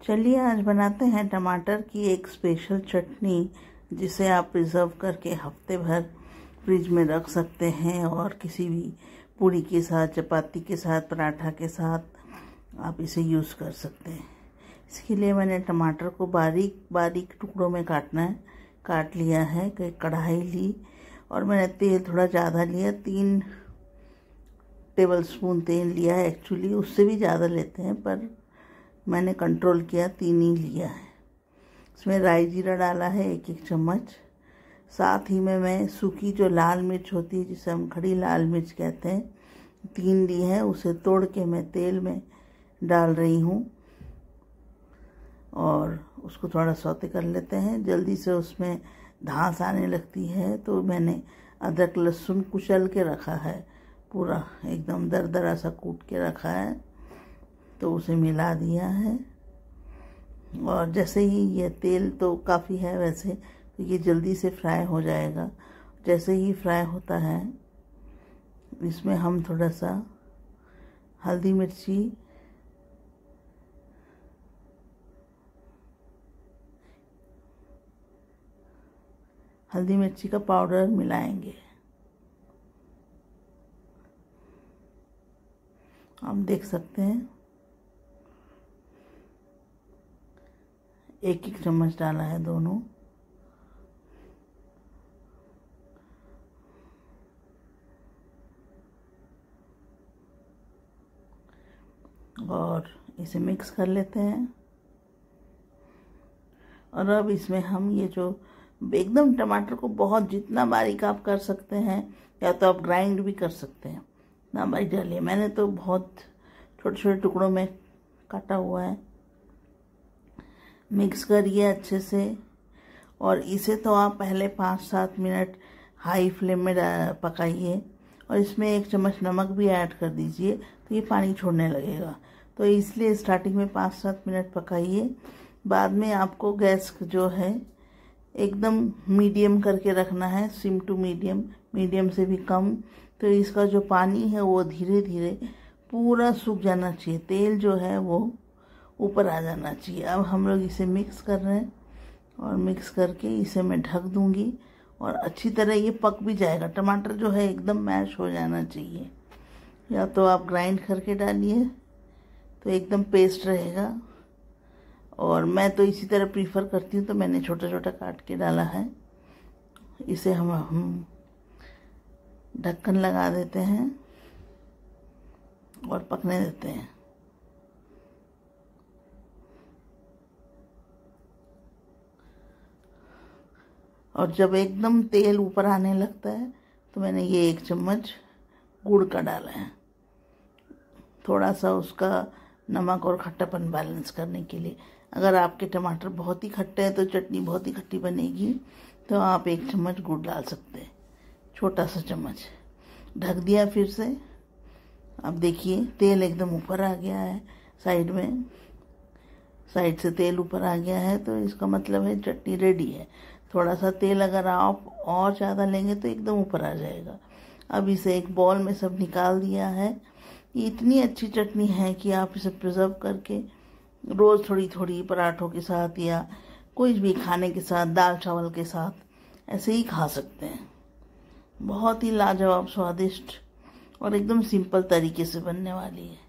चलिए आज बनाते हैं टमाटर की एक स्पेशल चटनी, जिसे आप प्रिजर्व करके हफ्ते भर फ्रिज में रख सकते हैं और किसी भी पूरी के साथ, चपाती के साथ, पराठा के साथ आप इसे यूज़ कर सकते हैं। इसके लिए मैंने टमाटर को बारीक बारीक टुकड़ों में काट लिया है। कढ़ाई ली और मैंने तेल थोड़ा ज़्यादा लिया, 3 टेबलस्पून तेल लिया है। एक्चुअली उससे भी ज़्यादा लेते हैं पर मैंने कंट्रोल किया, 3 ही लिया है। इसमें राई जीरा डाला है 1-1 चम्मच। साथ ही में मैं सूखी जो लाल मिर्च होती है, जिसे हम खड़ी लाल मिर्च कहते हैं, 3 ली है। उसे तोड़ के मैं तेल में डाल रही हूँ और उसको थोड़ा सौते कर लेते हैं। जल्दी से उसमें धांस आने लगती है तो मैंने अदरक लहसुन कुचल के रखा है, पूरा एकदम दरदरा सा कूट के रखा है, तो उसे मिला दिया है। और जैसे ही ये तेल तो काफ़ी है वैसे, तो ये जल्दी से फ्राई हो जाएगा। जैसे ही फ्राई होता है इसमें हम थोड़ा सा हल्दी मिर्ची का पाउडर मिलाएंगे। आप देख सकते हैं 1-1 चम्मच डाला है दोनों। और इसे मिक्स कर लेते हैं। और अब इसमें हम ये जो एकदम टमाटर को बहुत जितना बारीक आप कर सकते हैं, या तो आप ग्राइंड भी कर सकते हैं, ना बारीक डालिए। मैंने तो बहुत छोटे छोटे टुकड़ों में काटा हुआ है। मिक्स करिए अच्छे से और इसे तो आप पहले 5-7 मिनट हाई फ्लेम में पकाइए और इसमें 1 चम्मच नमक भी ऐड कर दीजिए, तो ये पानी छोड़ने लगेगा। तो इसलिए स्टार्टिंग में 5-7 मिनट पकाइए। बाद में आपको गैस जो है एकदम मीडियम करके रखना है, सिम टू मीडियम से भी कम। तो इसका जो पानी है वो धीरे धीरे पूरा सूख जाना चाहिए, तेल जो है वो ऊपर आ जाना चाहिए। अब हम लोग इसे मिक्स कर रहे हैं और मिक्स करके इसे मैं ढक दूंगी और अच्छी तरह ये पक भी जाएगा। टमाटर जो है एकदम मैश हो जाना चाहिए, या तो आप ग्राइंड करके डालिए तो एकदम पेस्ट रहेगा, और मैं तो इसी तरह प्रीफर करती हूँ, तो मैंने छोटा छोटा काट के डाला है। इसे हम ढक्कन लगा देते हैं और पकने देते हैं। और जब एकदम तेल ऊपर आने लगता है तो मैंने ये 1 चम्मच गुड़ का डाला है, थोड़ा सा उसका नमक और खट्टापन बैलेंस करने के लिए। अगर आपके टमाटर बहुत ही खट्टे हैं तो चटनी बहुत ही खट्टी बनेगी, तो आप 1 चम्मच गुड़ डाल सकते हैं, छोटा सा चम्मच। ढक दिया फिर से। अब देखिए तेल एकदम ऊपर आ गया है, साइड से तेल ऊपर आ गया है, तो इसका मतलब है चटनी रेडी है। थोड़ा सा तेल अगर आप और ज़्यादा लेंगे तो एकदम ऊपर आ जाएगा। अब इसे एक बॉल में सब निकाल दिया है। ये इतनी अच्छी चटनी है कि आप इसे प्रिजर्व करके रोज़ थोड़ी थोड़ी पराठों के साथ या कोई भी खाने के साथ, दाल चावल के साथ ऐसे ही खा सकते हैं। बहुत ही लाजवाब, स्वादिष्ट और एकदम सिंपल तरीके से बनने वाली है।